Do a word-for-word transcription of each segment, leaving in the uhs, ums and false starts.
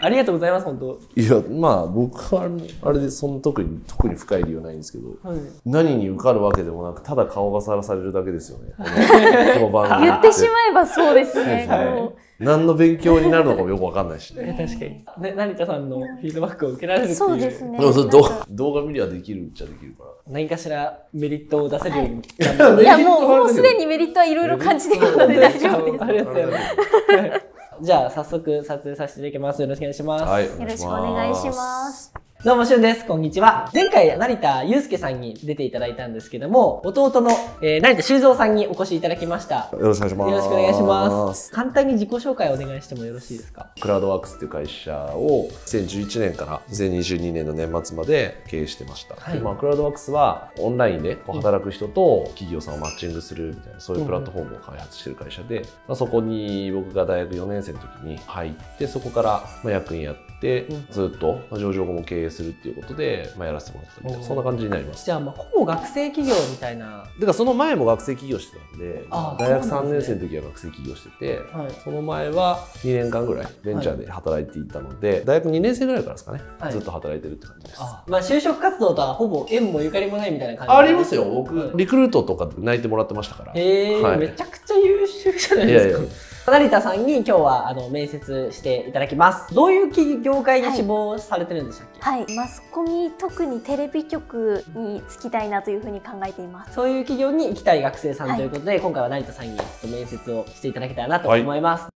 ありがとうございます、本当。 いや、まあ、僕は、あれで、その特に、特に深い理由はないんですけど、 はい、 何に受かるわけでもなく、ただ顔がさらされるだけですよね。この番組言ってしまえばそうですね。 はい、何の勉強になるのかもよくわかんないしね。 確かに。ね、成田さんのフィードバックを受けられるっていう。 そうですね。 でもそれ動動画見りゃできるっちゃできるから。 何かしらメリットを出せるように。 はい、いや、もう、もうすでにメリットはいろいろ感じているので大丈夫です。 ありがとうございます。じゃあ、早速撮影させていただきます。よろしくお願いします。 はい、 よろしくお願いします。 どうも、しゅんです。こんにちは。前回、成田祐介さんに出ていただいたんですけども、弟の、えー、成田修造さんにお越しいただきました。 よろしくお願いします。 よろしくお願いします。簡単に自己紹介をお願いしてもよろしいですか？ クラウドワークスっていう会社をにせんじゅういちねんからにせんにじゅうにねんの年末まで経営してました。はい、でまあ、クラウドワークスはオンラインで働く人と企業さんをマッチングするみたいな、そういうプラットフォームを開発してる会社で、うん、まあ、そこに僕が大学よねん生の時に入って、そこからまあ役員やって、うん、ずっと上場後も経営するっていうことで、まあ、やらせてもらってたみたいな、そんな感じになります。 じゃあ、まあ、ほぼ学生企業みたいな。 だからその前も学生起業してたんで、大学さんねん生の時は学生起業してて、はい、その前はにねんかんぐらいベンチャーで働いていたので、はい、大学にねん生ぐらいからですかね、はい、ずっと働いてるって感じです。 あ、まあ、就職活動とはほぼ縁もゆかりもないみたいな感じ。 ありますよ。僕、うん、リクルートとかで泣いてもらってましたから。 へえ、はい、めちゃくちゃ優秀じゃないですか。いやいや、成田さんに今日はあの面接していただきます。どういう業界に志望されてるんでしたっけ？ はい、はい、マスコミ、特にテレビ局に就きたいなというふうに考えています。 そういう企業に行きたい学生さんということで、はい、今回は成田さんにちょっと面接をしていただけたらなと思います。はい、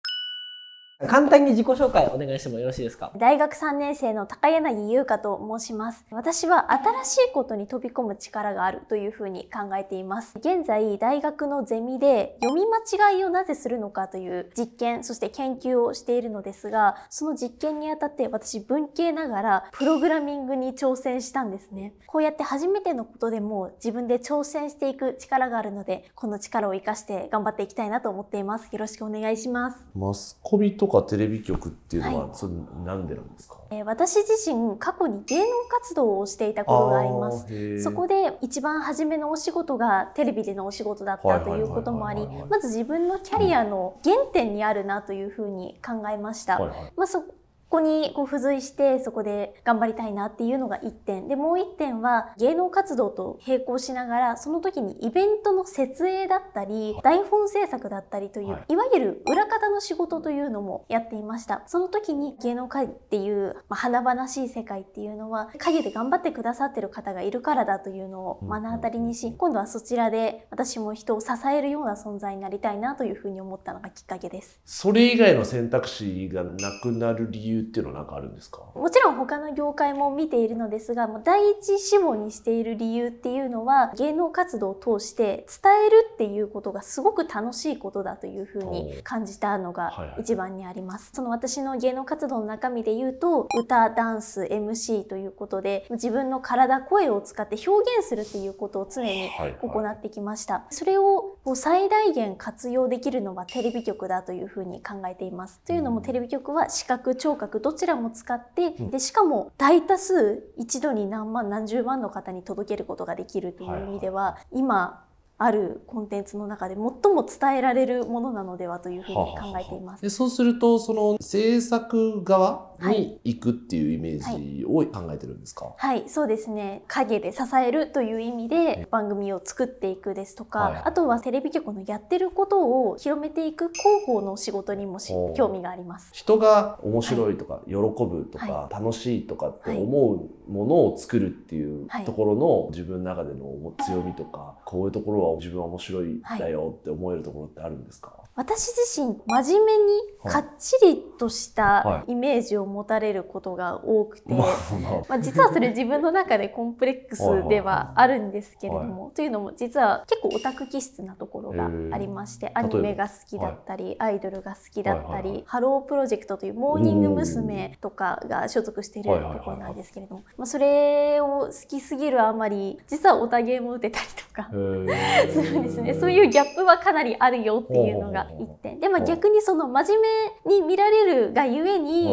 簡単に自己紹介お願いしてもよろしいですか？ 大学さんねん生の高柳優香と申します。私は新しいことに飛び込む力があるというふうに考えています。現在、大学のゼミで読み間違いをなぜするのかという実験、そして研究をしているのですが、その実験にあたって私文系ながらプログラミングに挑戦したんですね。こうやって初めてのことでも自分で挑戦していく力があるので、この力を生かして頑張っていきたいなと思っています。よろしくお願いします。 マスコミとかテレビ局っていうのは、はい、それなんでなんですか？ えー、私自身過去に芸能活動をしていたことがあります。そこで一番初めのお仕事がテレビでのお仕事だったということもあり、まず自分のキャリアの原点にあるなというふうに考えました。まあそここにこう付随してそこで頑張りたいなっていうのがいってんで、もういってんは芸能活動と並行しながらその時にイベントの設営だったり台本制作だったりという、はい、いわゆる裏方の仕事というのもやっていました。その時に芸能界っていう、まあ、華々しい世界っていうのは陰で頑張ってくださってる方がいるからだというのを目の当たりにし、今度はそちらで私も人を支えるような存在になりたいなというふうに思ったのがきっかけです。 それ以外の選択肢がなくなる理由っていうのは何かあるんですか？ もちろん他の業界も見ているのですが、第一志望にしている理由っていうのは芸能活動を通して伝えるっていうことがすごく楽しいことだというふうに感じたのが一番にあります。その私の芸能活動の中身で言うと、歌、ダンス、エムシー ということで自分の体、声を使って表現するっていうことを常に行ってきました。それを最大限活用できるのはテレビ局だというふうに考えています。というのもテレビ局は視覚、聴覚どちらも使って、でしかも大多数一度に何万何十万の方に届けることができるという意味では、はい、今あるコンテンツの中で最も伝えられるものなのではというふうに考えています。 でそうするとその制作側に行くっていうイメージを考えてるんですか？ はい、はい、そうですね。陰で支えるという意味で番組を作っていくですとか、はい、あとはテレビ局のやってることを広めていく広報の仕事にも興味があります。 人が面白いとか、はい、喜ぶとか、はい、楽しいとかって思うものを作るっていうところの自分の中での強みとか、こういうところは自分は面白いんだよって思えるところってあるんですか？ 私自身真面目にかっちりとしたイメージを持たれることが多くて、まあ実はそれ自分の中でコンプレックスではあるんですけれども、というのも実は結構オタク気質なところがありまして、アニメが好きだったりアイドルが好きだったり、ハロープロジェクトというモーニング娘。とかが所属しているところなんですけれども、まあそれを好きすぎるあまり実はオタゲーも打てたりとかするんですね。そういうギャップはかなりあるよっていうのがいってんで、まあ、逆にその真面目に見られるがゆえに真面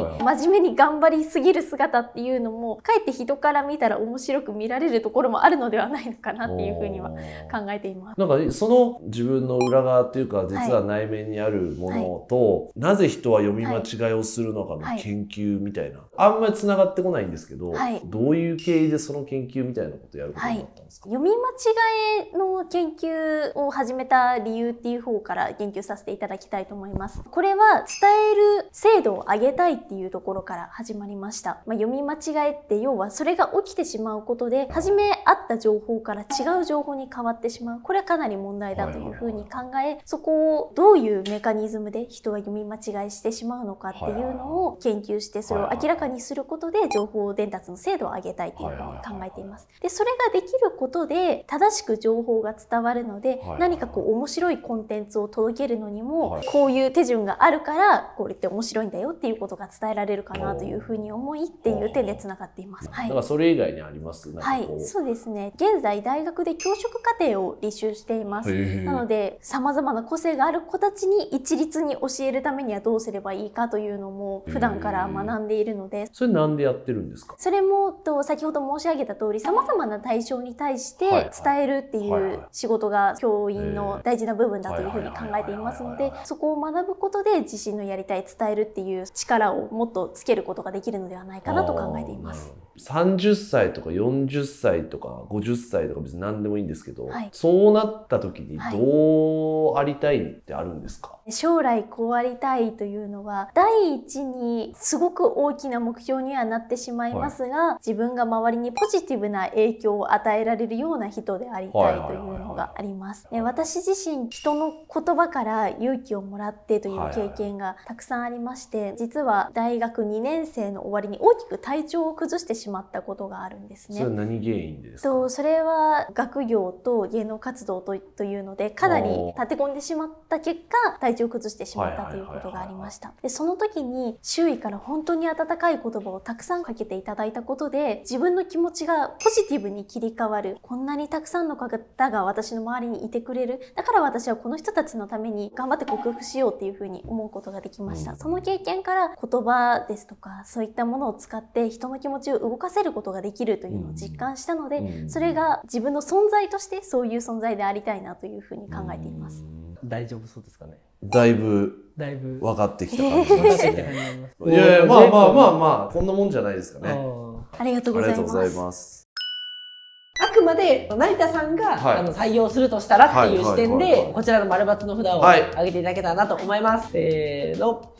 面目に頑張りすぎる姿っていうのもかえって人から見たら面白く見られるところもあるのではないのかなっていうふうには考えています。 なんかその自分の裏側っていうか実は内面にあるものと、はい、なぜ人は読み間違いをするのかの研究みたいな、はい、あんまりつながってこないんですけど、はい、どういう経緯でその研究みたいなことをやることになったんですか？ はい、読み間違いの研究を始めた理由っていう方から言及させていただきたいと思います。これは伝える精度を上げたいっていうところから始まりました。まあ、読み間違いって要はそれが起きてしまうことで初めあった情報から違う情報に変わってしまう。これはかなり問題だというふうに考え、そこをどういうメカニズムで人は読み間違いしてしまうのかっていうのを研究してそれを明らかにすることで情報伝達の精度を上げたいというふうに考えています。で、それができることで正しく情報が伝わるので、何かこう面白いコンテンツを届けるのにもこういう手順があるからこれって面白いんだよっていうことが伝えられるかなというふうに思いっていう点でつながっています。はい、 だからそれ以外にあります？ はい、そうですね。現在大学で教職課程を履修しています。なので様々な個性がある子たちに一律に教えるためにはどうすればいいかというのも普段から学んでいるので。 それなんでやってるんですか？ それもと先ほど申し上げた通り様々な対象に対して伝えるっていう仕事が教員の大事な部分だというふうに考えていますので、そこを学ぶことで自身のやりたい伝えるっていう力をもっとつけることができるのではないかなと考えています。 さんじゅっさいとかよんじゅっさいとかごじゅっさいとか別に何でもいいんですけど、はい、そうなった時にどうありたいってあるんですか？ はい、将来こうありたいというのは第一にすごく大きな目標にはなってしまいますが、はい、自分が周りにポジティブな影響を与えられるような人でありたいというのがあります。私自身人の言葉から勇気をもらってという経験がたくさんありまして、実は大学にねん生の終わりに大きく体調を崩してしまったことがあるんですね。 それは何原因ですか？ それは学業と芸能活動とというのでかなり立て込んでしまった結果体調を崩してしまったということがありました。で、その時に周囲から本当に温かい言葉をたくさんかけていただいたことで自分の気持ちがポジティブに切り替わる。こんなにたくさんの方が私の周りにいてくれる。だから私はこの人たちのために頑張って克服しようっていうふうに思うことができました。その経験から言葉ですとかそういったものを使って人の気持ちを動かせることができるというのを実感したので、それが自分の存在としてそういう存在でありたいなというふうに考えています。 大丈夫そうですかね？ だいぶだいぶ分かってきた感じですね。いやいや、まあまあまあまあこんなもんじゃないですかね。 ありがとうございます。 あくまで成田さんが、はい、あの採用するとしたらっていう視点でこちらの丸×の札を上げていただけたらなと思います。はい、せーの。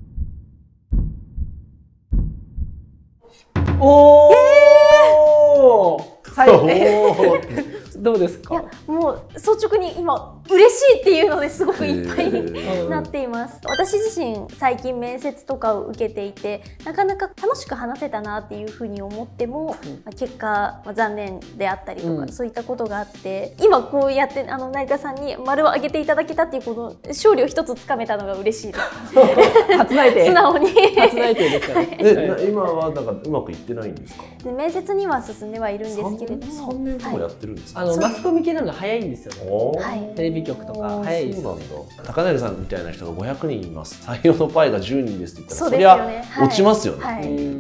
おー、えー、最後どうですか？ いや、もう率直に今嬉しいっていうのですごくいっぱいになっています。私自身最近面接とかを受けていてなかなか楽しく話せたなっていうふうに思っても、うん、結果、まあ、残念であったりとか、うん、そういったことがあって今こうやってあの成田さんに丸を上げていただけたっていうこの勝利を一つつかめたのが嬉しいです。 初内定。 素直に。 初内定ですからね。 え、今はなんかうまくいってないんですか？ で面接には進んではいるんですけれども。 さんねんともやってるんですか？ はい、あのマスコミ系なのが早いんですよね。はい、テレビ局とか早いですよね。 高成さんみたいな人がごひゃくにんいます。採用のパイがじゅうにんですって言ったらそりゃ落ちますよね。はい、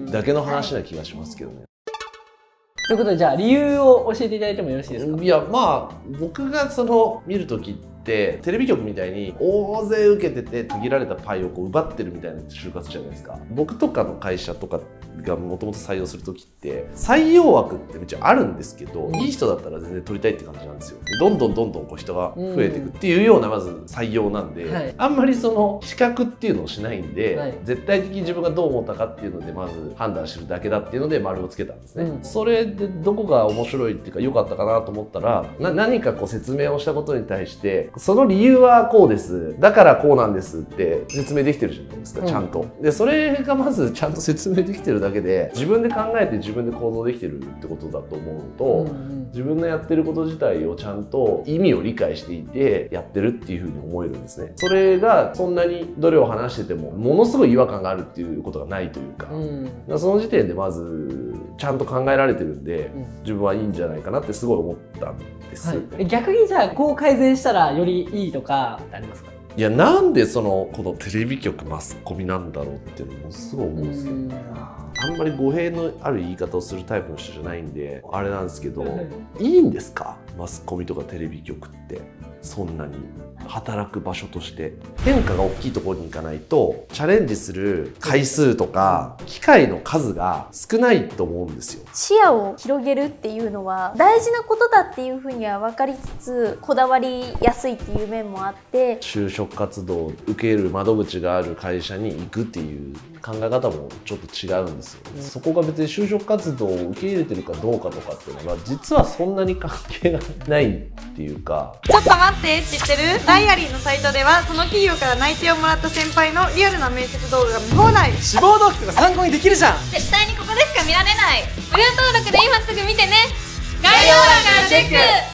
だけの話な気がしますけどね。はい、 ということでじゃあ理由を教えていただいてもよろしいですか？ いや、まあ僕がその見るときってテレビ局みたいに大勢受けてて限られたパイをこう奪ってるみたいな就活じゃないですか。僕とかの会社とかがもともと採用するときって採用枠ってめっちゃあるんですけど、いい人だったら全然取りたいって感じなんですよ。どんどんどんどんこう人が増えていくっていうようなまず採用なんで、はい、あんまりその資格っていうのをしないんで、はい、絶対的に自分がどう思ったかっていうのでまず判断してるだけだっていうので丸をつけたんですね。うん、それでどこが面白いっていうか良かったかなと思ったら、な何かこう説明をしたことに対してその理由はこうですだからこうなんですって説明できてるじゃないですか、ちゃんと。うん、でそれがまずちゃんと説明できてるだけで自分で考えて自分で行動できてるってことだと思うと、うんうん、自分のやってること自体をちゃんと意味を理解していてやってるっていうふうに思えるんですね。それがそんなにどれを話しててもものすごい違和感があるっていうことがないというか、うん、その時点でまずちゃんと考えられてるんで、うん、自分はいいんじゃないかなってすごい思ったんです。はい、 逆にじゃあこう改善したらよりいいとかってありますか？ いや、なんでそのこのテレビ局マスコミなんだろうっていうのもすごい思うんですけど、あんまり語弊のある言い方をするタイプの人じゃないんであれなんですけど、いいんですかマスコミとかテレビ局って。そんなに働く場所として変化が大きいところに行かないとチャレンジする回数とか機会の数が少ないと思うんですよ。 視野を広げるっていうのは大事なことだっていうふうには分かりつつ、こだわりやすいっていう面もあって、 就職活動を受ける窓口がある会社に行くっていう考え方もちょっと違うんですよ、うん、そこが別に就職活動を受け入れてるかどうかとかっていうのが実はそんなに関係がないっていうか。 ちょっと待って、知ってる？ダイアリーのサイトではその企業から内定をもらった先輩のリアルな面接動画が見放題。 志望動機とか参考にできるじゃん。 絶対にここでしか見られない。無料登録で今すぐ見てね。概要欄からチェック。